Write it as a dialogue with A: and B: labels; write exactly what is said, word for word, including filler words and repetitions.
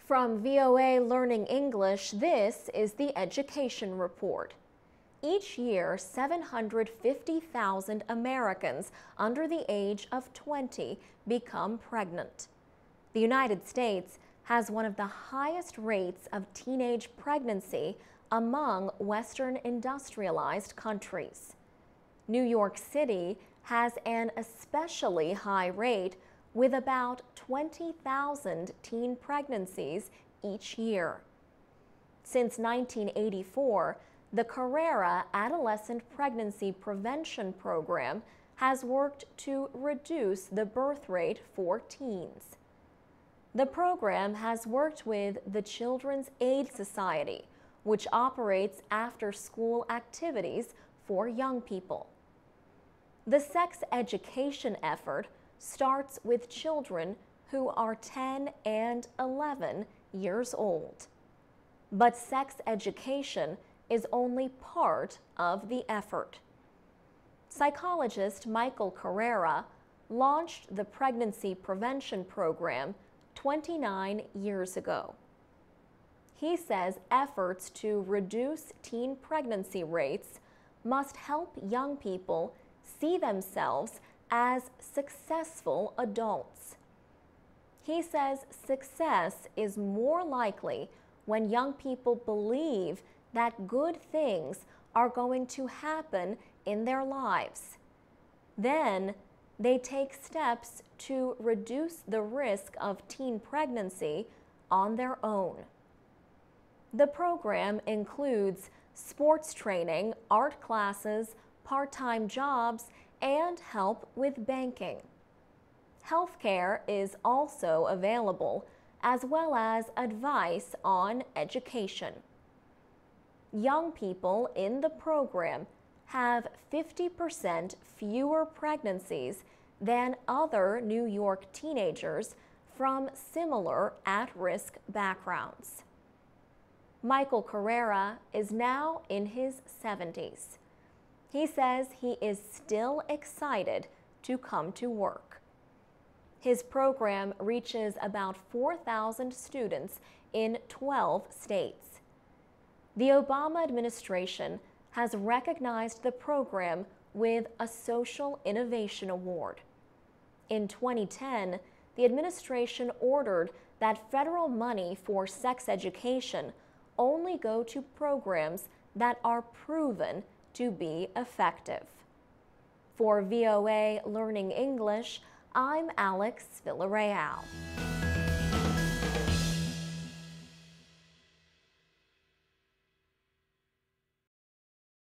A: From V O A Learning English, this is the Education Report. Each year, seven hundred fifty thousand Americans under the age of twenty become pregnant. The United States has one of the highest rates of teenage pregnancy among Western industrialized countries. New York City has an especially high rate with about twenty thousand teen pregnancies each year. Since nineteen eighty-four, the Carrera Adolescent Pregnancy Prevention Program has worked to reduce the birth rate for teens. The program has worked with the Children's Aid Society, which operates after-school activities for young people. The sex education effort starts with children who are ten and eleven years old. But sex education is only part of the effort. Psychologist Michael Carrera launched the Pregnancy Prevention Program twenty-nine years ago. He says efforts to reduce teen pregnancy rates must help young people see themselves as successful adults. He says success is more likely when young people believe that good things are going to happen in their lives. Then they take steps to reduce the risk of teen pregnancy on their own. The program includes sports training, art classes, part-time jobs, and help with banking. Healthcare is also available, as well as advice on education. Young people in the program have fifty percent fewer pregnancies than other New York teenagers from similar at-risk backgrounds. Michael Carrera is now in his seventies. He says he is still excited to come to work. His program reaches about four thousand students in twelve states. The Obama administration has recognized the program with a Social Innovation Award. In twenty ten, the administration ordered that federal money for sex education only go to programs that are proven to be effective. For V O A Learning English, I'm Alex Villarreal.